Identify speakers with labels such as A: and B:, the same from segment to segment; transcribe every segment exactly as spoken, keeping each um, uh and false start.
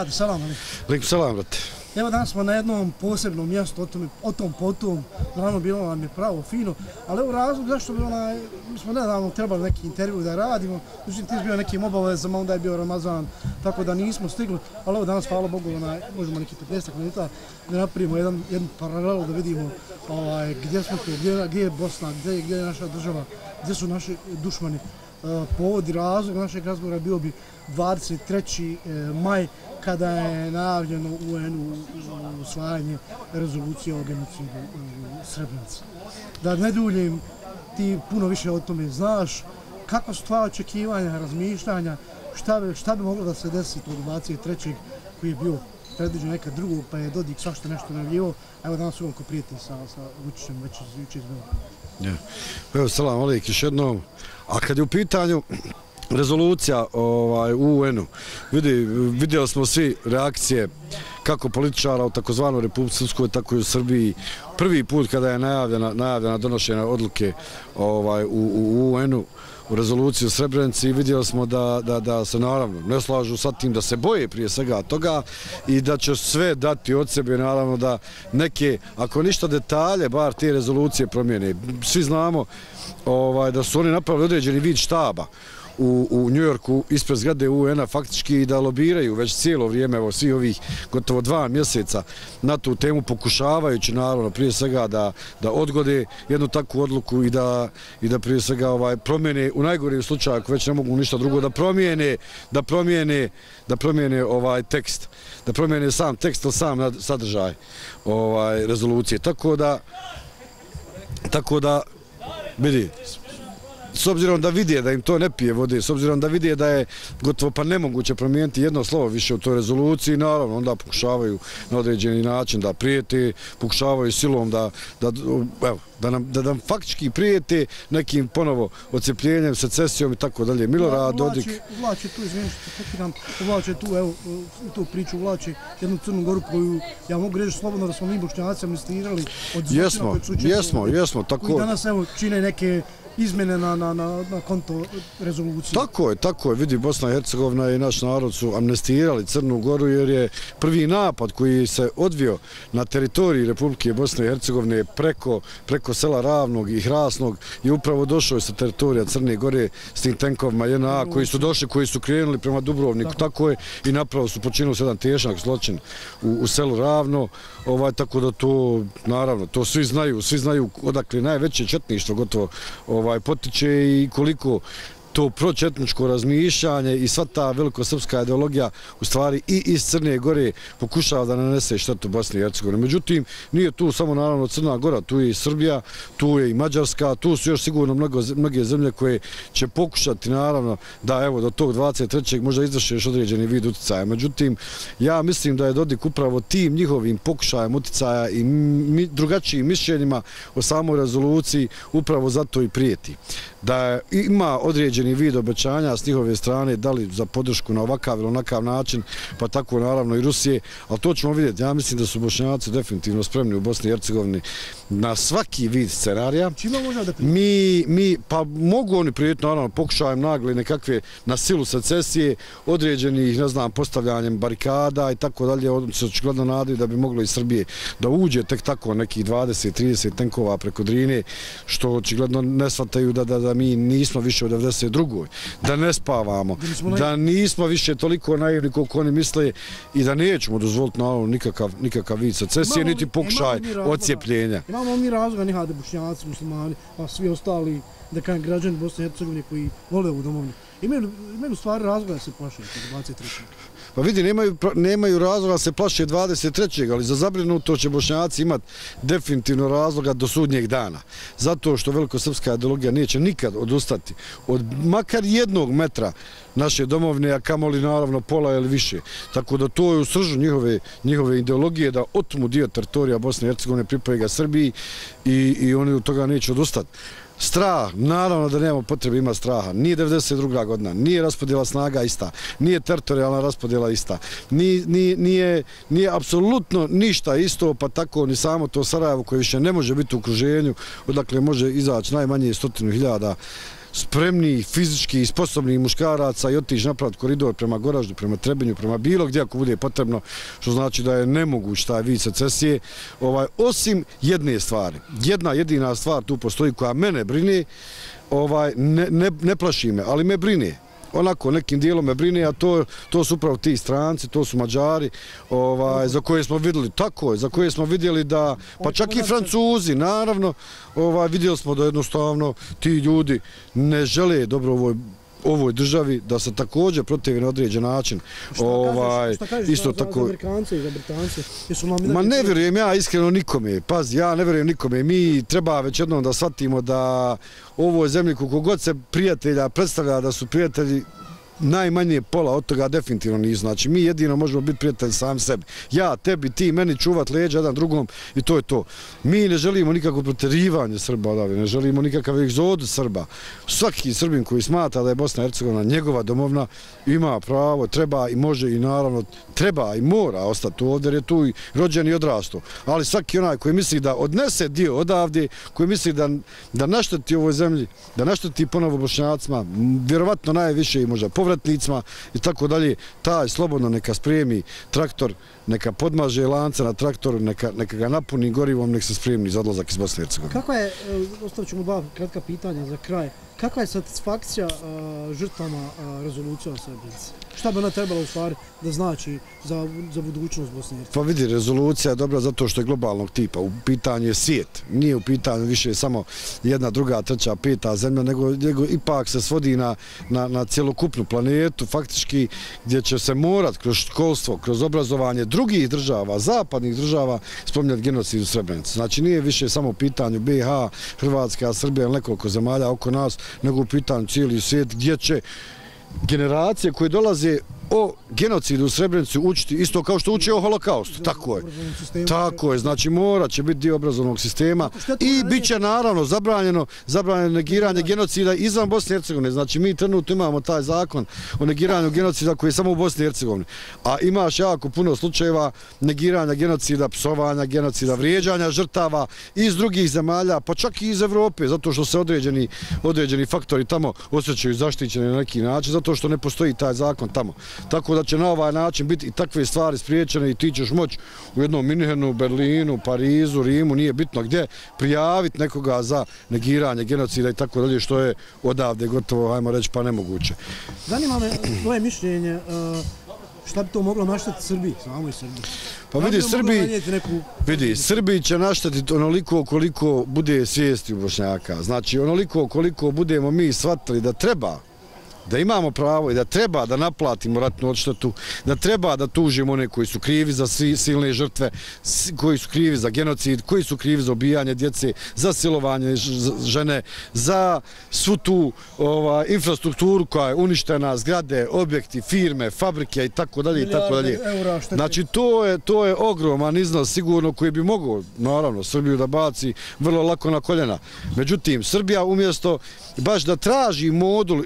A: Brate, salam ali.
B: Lijep salam, brate.
A: Evo danas smo na jednom posebnom mjestu, o tom, o tom potom, naravno bilo nam je pravo, fino, ali evo razlog zašto bi onaj, mi smo nedavno trebali neki intervju da radimo, međutim ti si bio nekim obavezama, onda je bio Ramazan, tako da nismo stigli, ali evo danas, hvala Bogu, onaj, možemo neki petnaest minuta da napravimo jedan, jednu paralelu da vidimo ovaj, gdje smo tu, gdje, gdje je Bosna, gdje, gdje je naša država, gdje su naši dušmani. Povod i razlog našeg razgovora bio bi dvadeset treći maj kada je najavljeno U N-u usvajanje rezolucije o genocidu u Srebrenici. Da ne duljim, ti puno više o tome znaš, kakva su tvoja očekivanja, razmišljanja, šta bi, šta bi moglo da se desi tog dvadeset trećeg koji je bio predviđen nekad drugog, pa je Dodik svašta nešto najavljivao, a evo danas uvoliko prijeti sa, sa Vučićem već iz Beograda.
B: Evo, salam alejk još jednom. A kad je u pitanju rezolucija ovaj, u U N-u, vidi, vidjeli smo svi reakcije kako političara u takozvanoj Republici Srpskoj, tako i u Srbiji. Prvi put kada je najavljena, najavljena donošenja odluke ovaj, u, u U N-u, u rezoluciju u Srebrenici, vidjeli smo da, da, da se naravno ne slažu sa tim, da se boje prije svega toga i da će sve dati od sebe, naravno da neke, ako ništa detalje, bar te rezolucije promijene. Svi znamo ovaj, da su oni napravili određeni vid štaba u, u Njujorku ispred zgrade U N-a faktički i da lobiraju već cijelo vrijeme, evo svi ovih gotovo dva mjeseca na tu temu, pokušavajući naravno prije svega da, da odgode jednu takvu odluku i da, i da prije svega ovaj, promijene u najgorijem slučaju, ako već ne mogu ništa drugo, da promijene, da promijene, da promijene ovaj tekst, da promijene sam tekst ili sam sadržaj ovaj, rezolucije. Tako da, tako da, vidi, s obzirom da vidje da im to ne pije vode, s obzirom da vidje da je gotovo pa nemoguće promijeniti jedno slovo više u toj rezoluciji, naravno onda pokušavaju na određeni način da prijete, pokušavaju silom da, da, evo, da, nam, da nam faktički prijete nekim ponovo odcepljenjem, secesijom i tako dalje. Milorad Dodik...
A: Uvlače tu, izviješ, nam, uvlače tu, evo, u tu priču uvlače jednu Crnu Goru koju, ja mogu reći slobodno da smo mi Bošnjaci amnestirali od zločina koji su učinili.
B: Jesmo, jesmo, tako...
A: Koji danas, evo, čine neke izmjene na, na, na, na konto rezolucije.
B: Tako je, tako je. Vidi, Bosna i Hercegovina i naš narod su amnestirali Crnu Goru jer je prvi napad koji se odvio na teritoriji Republike Bosne i Hercegovine preko, preko sela Ravnog i Hrasnog i upravo došao je sa teritorija Crne Gore s tim tenkovima J N A koji su došli, koji su krenuli prema Dubrovniku. Tako, tako je i napravo su počinili jedan težak zločin u, u selu Ravno. Ovaj, tako da to, naravno, to svi znaju, svi znaju odakle najveće četništvo gotovo ovaj, potiče i koliko to pročetničko razmišljanje i sva ta velikosrpska ideologija u stvari i iz Crne Gore pokušava da nanese štetu Bosni i Hercegovini. Međutim, nije tu samo naravno Crna Gora, tu je i Srbija, tu je i Mađarska, tu su još sigurno mnogo, mnoge zemlje koje će pokušati naravno da evo do tog dvadeset trećeg možda izvrše još određeni vid uticaja. Međutim, ja mislim da je Dodik upravo tim njihovim pokušajem uticaja i mi, drugačijim mišljenjima o samoj rezoluciji upravo zato i prijeti. Da ima određeni vid obećanja s njihove strane, da li za podršku na ovakav ili onakav način, pa tako naravno i Rusije, ali to ćemo vidjeti. Ja mislim da su Bošnjaci definitivno spremni u Bosni i Hercegovini na svaki vid scenarija.
A: Čime može da prijeti?
B: Mi, mi, pa mogu oni prijeti, naravno, pokušajem nagle nekakve na silu secesije, određenih, ne znam, postavljanjem barikada i tako dalje, oni se očigledno nadaju da bi moglo iz Srbije da uđe tek tako nekih dvadeset trideset tenkova preko Drine, što očigledno ne shvataju da, da, da mi nismo više u devedeset drugoj, da ne spavamo, da nismo više toliko naivni koliko oni misle i da nećemo dozvoliti naravno nikakav, nikakav vid secesije, niti pokušaj odcijepljenja.
A: Imamo mi razloga, nehade Bošnjaci, muslimani, a svi ostali, da kažem, građani Bosne i Hercegovine koji vole ovu domovinu. Imaju, imaju stvari razloga da se plaše od dvadeset trećeg.
B: Pa vidi, nemaju, nemaju razloga da se plaše dvadeset trećeg ali za zabrinuto će Bošnjaci imati definitivno razloga do sudnjeg dana. Zato što velikosrpska ideologija neće nikad odustati od makar jednog metra naše domovine, a kamoli naravno pola ili više. Tako da to je u sržu njihove, njihove ideologije da otmu dio teritorija Bosne i Hercegovine, pripoje ga Srbiji i, i oni od toga neće odustati. Strah, naravno da nemamo potrebe ima straha. Nije devedeset druga godina, nije raspodjela snaga ista, nije teritorijalna raspodjela ista, nije, nije, nije, nije apsolutno ništa isto, pa tako ni samo to Sarajevo koje više ne može biti u okruženju, odakle može izaći najmanje stotinu hiljada spremnih, fizički i sposobnih muškaraca i otići napraviti koridor prema Goraždu, prema Trebinju, prema bilo gdje ako bude potrebno, što znači da je nemoguć taj vid secesije. Ovaj, osim jedne stvari, jedna jedina stvar tu postoji koja mene brine, ovaj, ne, ne, ne plaši me, ali me brine. Onako, nekim dijelom me brine, a to, to su upravo ti stranci, to su Mađari, ovaj, za koje smo vidjeli, tako je, za koje smo vidjeli da, pa čak i Francuzi, naravno, ovaj, vidjeli smo da jednostavno ti ljudi ne žele dobro ovoj ovoj državi, da se također protivi na određen način.
A: Šta
B: ovaj,
A: kažeš, šta kažeš
B: isto
A: za,
B: tako,
A: za Amerikance i za Britance?
B: Ma ne vjerujem ja iskreno nikome, pazi, ja ne vjerujem nikome. Mi treba već jednom da shvatimo da u ovoj zemlji koliko god se prijatelja predstavlja da su prijatelji, najmanje pola od toga definitivno nisu. Znači, mi jedino možemo biti prijatelji sami sebi. Ja, tebi, ti, meni čuvat leđa jedan drugom i to je to. Mi ne želimo nikakvo proterivanje Srba odavde, ne želimo nikakav egzodus Srba. Svaki Srbin koji smatra da je Bosna i Hercegovina njegova domovna ima pravo, treba i može i naravno treba i mora ostati ovdje jer je tu i rođen i odrastao. Ali svaki onaj koji misli da odnese dio odavde, koji misli da, da našteti ovoj zemlji, da našteti ponovo Bošnjacima, vjerovatno najviše i možda povratnicima i tako dalje, taj slobodno neka spremi traktor, neka podmaže lance na traktoru, neka, neka ga napuni gorivom, nek se spremi za odlazak iz Bosne i Hercegovine.
A: Kakva je, ostavit ćemo dva kratka pitanja za kraj, kakva je satisfakcija a, žrtvama a, rezolucije o Srebrenici? Šta bi ona trebala u stvari da znači za, za budućnost Bosne i Hercegovine?
B: Pa vidi, rezolucija je dobra zato što je globalnog tipa. U pitanju je svijet. Nije u pitanju više samo jedna, druga, treća, peta zemlja, nego, nego ipak se svodi na, na, na cjelokupnu planetu, faktički gdje će se morat kroz školstvo, kroz obrazovanje drugih država, zapadnih država, spominjati genocid u Srebrenici. Znači nije više samo u pitanju B i H, Hrvatska, Srbija ili nekoliko zemalja oko nas, nego u pitanju cijeli svijet gdje će generacije koje dolaze o genocidu u Srebrenici učiti isto kao što uči o holokaustu. Tako je. Tako je. Znači morat će biti dio obrazovnog sistema i bit će naravno zabranjeno, zabranjeno negiranje genocida izvan Bosne i Hercegovine. Znači mi trenutno imamo taj zakon o negiranju genocida koji je samo u Bosni i Hercegovini. A imaš jako puno slučajeva negiranja genocida, psovanja genocida, vrijeđanja žrtava iz drugih zemalja, pa čak i iz Evrope, zato što se određeni, određeni faktori tamo osjećaju zaštićeni na neki način, zato što ne postoji taj zakon tamo. Tako da će na ovaj način biti i takve stvari spriječene i ti ćeš moći u jednom Minhenu, Berlinu, Parizu, Rimu, nije bitno gdje, prijaviti nekoga za negiranje genocida i tako dalje, što je odavde gotovo, hajmo reći, pa nemoguće.
A: Zanima me tvoje mišljenje, šta bi to moglo našteti Srbiji, samoj Srbiji?
B: Pa vidi, Srbiji, vidi, Srbiji će naštetiti onoliko koliko bude svijesti u Bošnjaka. Znači, onoliko koliko budemo mi shvatili da treba, da imamo pravo i da treba da naplatimo ratnu odštetu, da treba da tužimo one koji su krivi za silne žrtve, koji su krivi za genocid, koji su krivi za ubijanje djece, za silovanje žene, za svu tu ova, infrastrukturu koja je uništena, zgrade, objekti, firme, fabrike i tako dalje i tako dalje. Znači to je, to je ogroman iznos sigurno koji bi mogao, naravno, Srbiju da baci vrlo lako na koljena. Međutim, Srbija umjesto baš da traži modul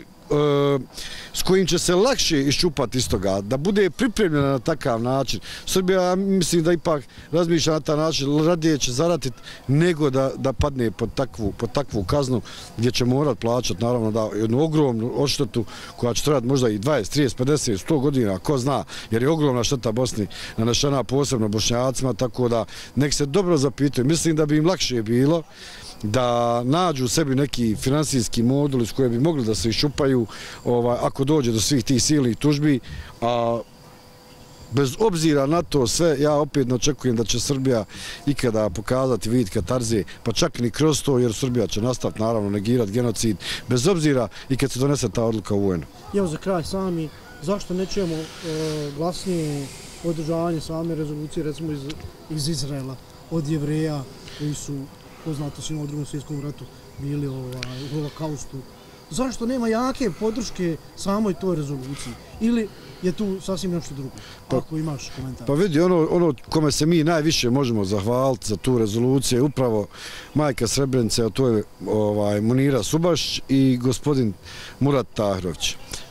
B: s kojim će se lakše iščupati iz toga, da bude pripremljena na takav način. Srbija, mislim da ipak razmišlja na taj način, radije će zaratiti nego da, da padne pod takvu, pod takvu kaznu gdje će morat plaćati, naravno, da jednu ogromnu odštetu koja će trebati možda i dvadeset, trideset, pedeset, sto godina, ko zna, jer je ogromna šteta Bosni nanešena posebno Bošnjacima, tako da nek se dobro zapitaju. Mislim da bi im lakše bilo da nađu sebi neki finansijski modul iz koje bi mogli da se iščupaju ovaj, ako dođe do svih tih silnih tužbi, a bez obzira na to sve, ja opet ne očekujem da će Srbija ikada pokazati vid katarze, pa čak ni kroz to, jer Srbija će nastaviti naravno negirati genocid, bez obzira i kad se donese ta odluka u U N U.
A: Evo za kraj sami, zašto ne čujemo e, glasnije održavanje same rezolucije, recimo iz, iz Izraela, od Jevreja koji su poznato svima u drugom svjetskom ratu bili ovaj, u holokaustu. Zašto nema jake podrške samoj toj rezoluciji? Ili je tu sasvim nešto drugo? Pa, ako imaš komentar.
B: Pa vidi, ono, ono kome se mi najviše možemo zahvaliti za tu rezoluciju je upravo majka Srebrenice, a to je ovaj, Munira Subaš i gospodin Murat Tahrović.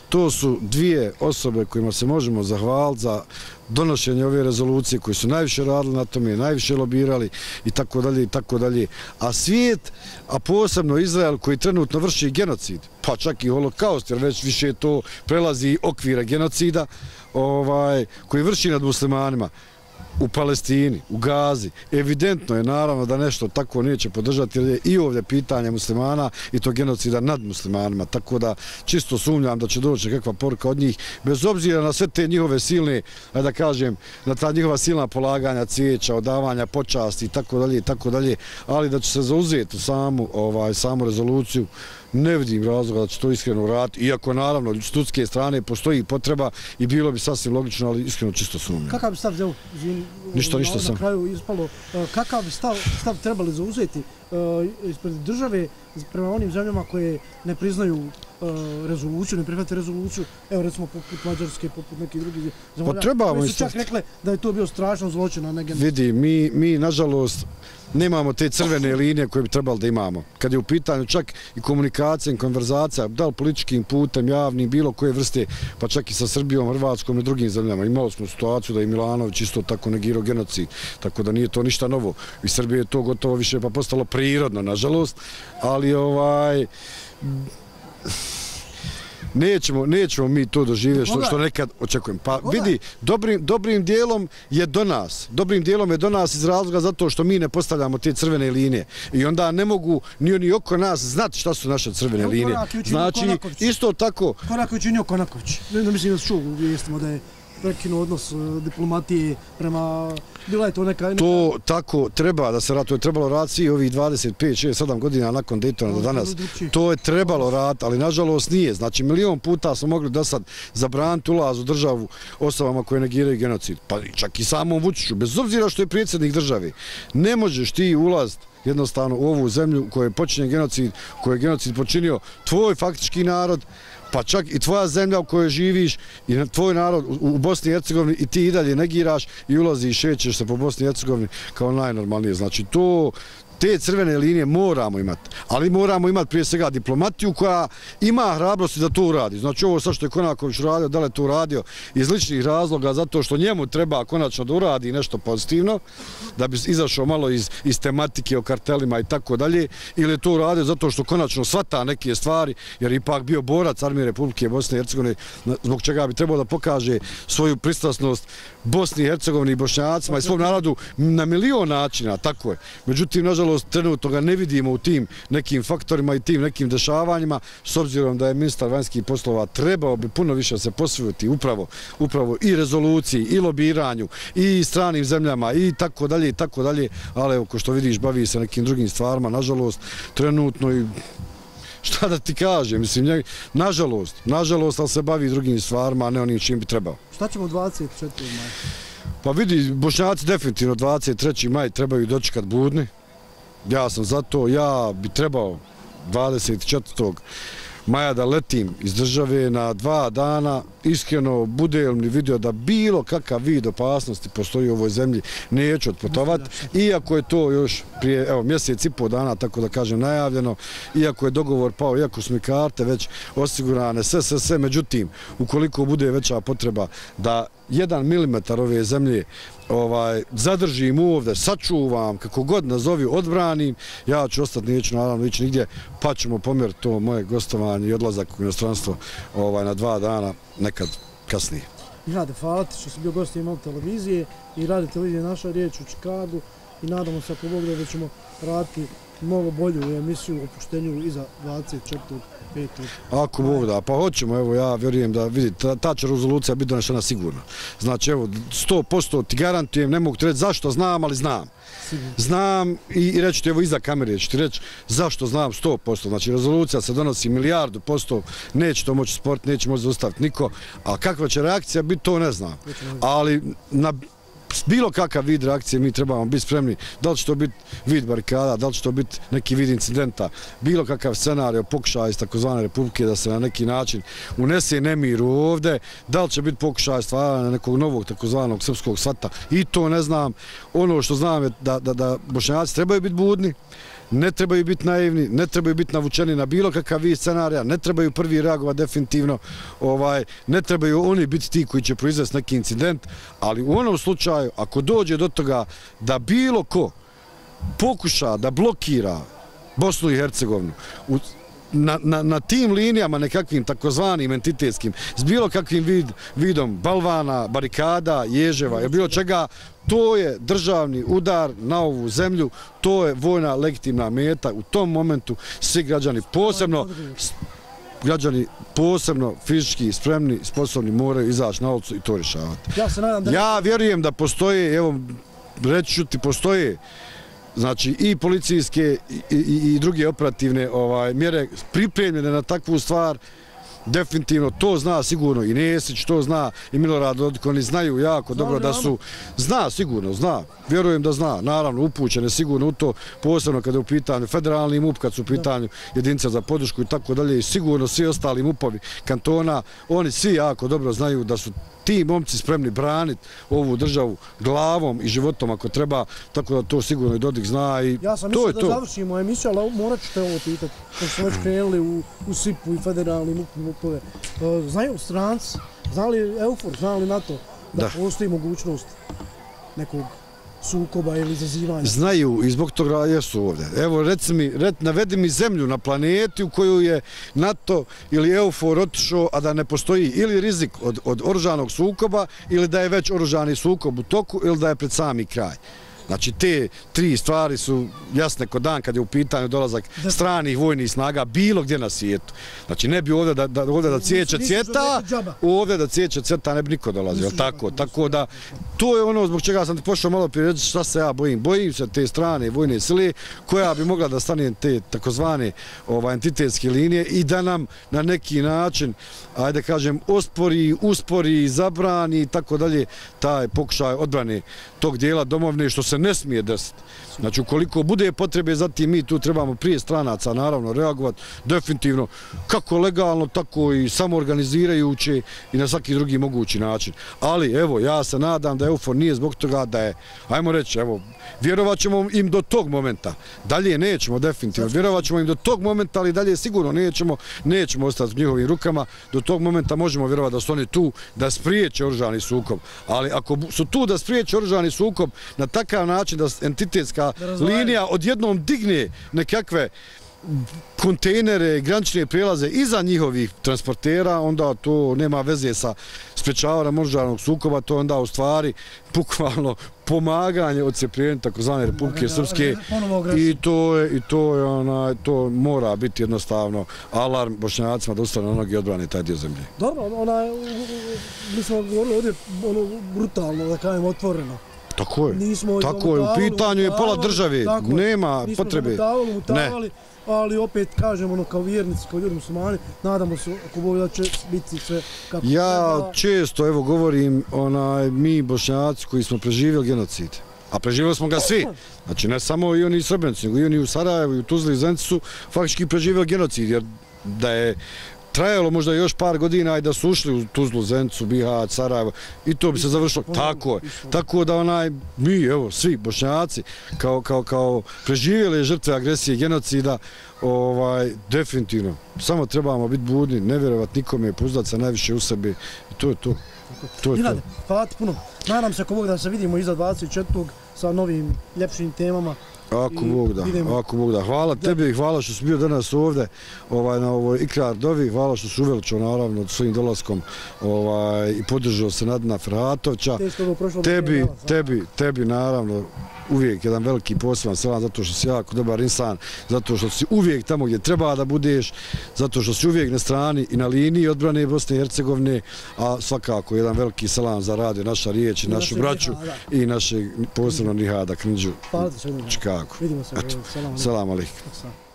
B: To su dvije osobe kojima se možemo zahvaliti za donošenje ove rezolucije, koji su najviše radili na tome, najviše lobirali i tako dalje i tako dalje. A svijet, a posebno Izrael koji trenutno vrši genocid, pa čak i holokaust, jer već više to prelazi okvira genocida, ovaj, koji vrši nad muslimanima u Palestini, u Gazi. Evidentno je naravno da nešto tako neće podržati, jer je i ovdje pitanje muslimana i to genocida nad muslimanima. Tako da čisto sumnjam da će doći kakva poruka od njih, bez obzira na sve te njihove silne, da kažem, na ta njihova silna polaganja cvijeća, odavanja počasti i tako dalje i tako dalje, ali da će se zauzeti u samu, ovaj, samu rezoluciju. Ne vidim razloga da će to iskreno uraditi, iako naravno s turske strane postoji potreba i bilo bi sasvim logično, ali iskreno čisto sumnjam.
A: Kakav bi stav, evo,
B: ništa, ništa sam.
A: Na kraju ispalo, kakav bi stav, stav trebali zauzeti ispred države prema onim zemljama koje ne priznaju rezoluciju, ne prihvate rezoluciju, evo recimo poput Mađarske, poput nekih drugih zemalja, koji su čak rekle da je to bio strašan zločin, a ne genocid.
B: Vidi, mi, mi nažalost nemamo te crvene linije koje bi trebali da imamo. Kad je u pitanju čak i komunikacija i konverzacija, da li političkim putem, javnim, bilo koje vrste, pa čak i sa Srbijom, Hrvatskom i drugim zemljama. Imali smo situaciju da je Milanović isto tako negirao genocid, tako da nije to ništa novo. I Srbije je to gotovo više pa postalo prirodno, nažalost, ali ovaj... Nećemo, nećemo mi to doživjeti što, što nekad očekujem. Pa vidi, dobrim, dobrim dijelom je do nas. Dobrim dijelom je do nas iz razloga zato što mi ne postavljamo te crvene linije. I onda ne mogu ni oni oko nas znati šta su naše crvene linije. Znači, isto tako...
A: Korak je učinio Konaković. Ne mislim da su čuo u vijestima da je prekinuo odnos diplomatije prema... Bila je to neka...
B: To tako treba da se radi, to je trebalo raditi svi ovih dvadeset pet, šest, sedam godina nakon Daytona do danas. To je trebalo raditi, ali nažalost nije. Znači, milion puta smo mogli do sad zabraniti ulaz u državu osobama koje negiraju genocid. Pa čak i samom Vučiću, bez obzira što je predsjednik države. Ne možeš ti ulaziti jednostavno u ovu zemlju u kojoj počinje genocid, u kojoj je genocid počinio tvoj faktički narod, pa čak i tvoja zemlja u kojoj živiš i tvoj narod u Bosni i Hercegovini i ti i dalje negiraš i ulazi i šećeš se po Bosni i Hercegovini kao najnormalnije. Znači to... Te crvene linije moramo imati, ali moramo imati prije svega diplomatiju koja ima hrabrosti da to uradi. Znači ovo sad što je Konaković uradio, da li je to uradio iz ličnih razloga zato što njemu treba konačno da uradi nešto pozitivno, da bi izašao malo iz, iz tematike o kartelima i tako dalje, ili je to uradio zato što konačno shvata neke stvari, jer ipak bio borac Armije Republike Bosne i Hercegovine, zbog čega bi trebao da pokaže svoju pristrasnost Bosni i Hercegovini i Bošnjacima i svom narodu na milion načina, tako je. Međutim, nažalost, trenutno ga ne vidimo u tim nekim faktorima i tim nekim dešavanjima, s obzirom da je ministar vanjskih poslova trebao bi puno više se posvetiti upravo, upravo i rezoluciji, i lobiranju, i stranim zemljama, i tako dalje, i tako dalje, ali evo, ko što vidiš, bavi se nekim drugim stvarima, nažalost, trenutno i šta da ti kažem, mislim, nažalost, nažalost, ali se bavi drugim stvarima, a ne onim čim bi trebao.
A: Šta ćemo dvadeset četvrtog maja?
B: Pa vidi, Bošnjaci definitivno dvadeset treći maj trebaju dočekat budni. Ja sam zato, ja bi trebao dvadeset četvrtog maja da letim iz države na dva dana. Iskreno, bude li vidio da bilo kakav vid opasnosti postoji u ovoj zemlji, neću otputovati. Iako je to još prije evo, mjesec i pol dana, tako da kažem, najavljeno, iako je dogovor pao, iako su mi karte već osigurane, sve, sve, sve. Međutim, ukoliko bude veća potreba da jedan milimetar ove zemlje ovaj, zadržim ovdje, sačuvam, kako god nazovi, odbranim, ja ću ostati, neću naravno ići nigdje, pa ćemo pomjeriti to moje gostovanje i odlazak u inostranstvo ovaj, na dva dana, nekad kasnije.
A: Rade, hvala ti što si bio gost imao televizije i radi televizije Naša riječ u Čikagu i nadamo se ako Bog da ćemo raditi mnogo bolju emisiju o opuštenju iza dvadeset četvrtog petog
B: Ako Bog da, pa hoćemo, evo ja vjerujem da vidite, ta će rezolucija biti donešena sigurno. Znači evo, sto posto ti garantujem, ne mogu ti reći zašto znam, ali znam. Znam i reći ti evo iza kamere, ću ti reći zašto znam sto posto. Znači rezolucija se donosi milijardu posto, neće to moći sport, neće moći zaustaviti niko, a kakva će reakcija biti, to ne znam. Ali na bilo kakav vid reakcije mi trebamo biti spremni, da li će to biti vid barikada, da li će to biti neki vid incidenta, bilo kakav scenario, pokušaj iz takozvane Republike da se na neki način unese nemir ovdje, da li će biti pokušaj stvaranja nekog novog takozvanog srpskog svata, i to ne znam. Ono što znam je da, da, da Bošnjaci trebaju biti budni, ne trebaju biti naivni, ne trebaju biti navučeni na bilo kakav vid scenarija, ne trebaju prvi reagovati definitivno, ovaj, ne trebaju oni biti ti koji će proizvesti neki incident, ali u onom slučaju, ako dođe do toga da bilo ko pokuša da blokira Bosnu i Hercegovinu u Na, na, na tim linijama nekakvim takozvanim entitetskim, s bilo kakvim vid, vidom balvana, barikada, ježeva ili bilo čega, to je državni udar na ovu zemlju, to je vojna legitimna meta. U tom momentu svi građani, posebno građani posebno fizički spremni, sposobni moraju izaći na ulicu i to rješavati.
A: Ja se nadam da...
B: Ja vjerujem da postoje, evo reći ću ti, postoje znači i policijske i, i, i druge operativne ovaj, mjere pripremljene na takvu stvar. Definitivno to zna sigurno i Nesić, to zna i Milorad Dodik, oni znaju jako dobro da su, zna sigurno, zna, vjerujem da zna, naravno upućene sigurno u to, posebno kada je u pitanju federalni MUP, kad su u pitanju jedinice za podršku i tako dalje, i sigurno svi ostali MUP-ovi kantona, oni svi jako dobro znaju da su ti momci spremni braniti ovu državu glavom i životom ako treba, tako da to sigurno i Dodik zna i to je to.
A: Ja sam mislio da završimo emisiju, ali morat ću te ovo pitati, kako smo već krenuli u, u SIP-u i federalni MUP-ove. Znaju stranci, zna li EUFOR, zna li NATO da, da postoji mogućnost nekog sukoba ili izazivanja?
B: Znaju i zbog toga jesu ovdje. Evo, reci mi, red, navedi mi zemlju na planeti u kojoj je NATO ili EUFOR otišao, a da ne postoji ili rizik od, od oružanog sukoba, ili da je već oružani sukob u toku, ili da je pred sami kraj. Znači, te tri stvari su jasne kod dan kad je u pitanju dolazak stranih vojnih snaga bilo gdje na svijetu. Znači, ne bi ovdje da, da, ovdje da cijeće cvjeta, ovdje da cijeće cvjeta ne bi niko dolazio, jel tako? Tako da, to je ono zbog čega sam ti pošao malo prije reći šta se ja bojim. Bojim se te strane vojne sile koja bi mogla da stane te takozvane ovaj, entitetske linije i da nam na neki način, ajde kažem, ospori, uspori, zabrani i tako dalje taj pokušaj odbrane tog dijela domovine što se ne smije desiti. Znači, ukoliko bude potrebe, zatim mi tu trebamo prije stranaca naravno reagovati definitivno kako legalno, tako i samoorganizirajuće i na svaki drugi mogući način. Ali, evo, ja se nadam da EUFOR nije zbog toga da je, ajmo reći, evo, vjerovat ćemo im do tog momenta. Dalje nećemo definitivno, vjerovat ćemo im do tog momenta, ali dalje sigurno nećemo, nećemo ostati u njihovim rukama. Do tog momenta možemo vjerovati da su oni tu da spriječe oružani sukob. Ali ako su tu da spriječe oružani sukob na takav način da entitetska linija odjednom digne nekakve kontejnere, granične prijelaze iza njihovih transportera, onda to nema veze sa sprečavanjem oružanog sukoba, to onda u stvari bukvalno pomaganje odcepljenja takozvane Republike Srpske i to je i to je ona to mora biti jednostavno alarm Bošnjacima da ustanu na noge i odbrane taj dio zemlje.
A: Dobro, ona mi smo govorili ovdje ono brutalno, da kažem otvoreno.
B: Tako je, tako je, u pitanju je pola države, nema potrebe.
A: Ne. Ali opet kažem ono kao vjernici, kao ljudi muslimani, nadamo se ako Bog da će biti sve kako treba.
B: Ja često evo govorim, onaj, mi Bošnjaci koji smo preživjeli genocid, a preživjeli smo ga svi, znači ne samo i oni Srbenci, nego i oni u Sarajevu i u Tuzli i Zenici su faktički preživjeli genocid, jer da je trajalo možda još par godina i da su ušli u Tuzlu, Zenicu, Bihać, Sarajevo i to bi se završilo. Tako je. Tako da onaj, mi, evo, svi Bošnjaci, kao, kao, kao preživjeli žrtve agresije i genocida, ovaj, definitivno, samo trebamo biti budni, ne vjerovati nikome, pouzdati se najviše u sebi i to je to. To je to.
A: Hvala ti puno. Nadam se ako Bog da se vidimo iza dvadeset četvrtog sa novim ljepšim temama.
B: Ako Bog da, ako Bog da. Hvala tebi i hvala što si bio danas ovdje ovaj, na ovoj Ikrar Dovi, hvala što si uveličao naravno svojim dolaskom ovaj, i podržao se Nadina Ferhatovića. Tebi, tebi, tebi naravno uvijek jedan veliki poseban selam zato što si jako dobar insan, zato što si uvijek tamo gdje treba da budeš, zato što si uvijek na strani i na liniji odbrane Bosne i Hercegovine, a svakako jedan veliki selam za radio Naša riječ i našu braću i našeg posebno Nihada Krindžu.
A: Hvala ti sve.
B: Čikago.
A: Vidimo se. Selam.
B: Selam alejkum.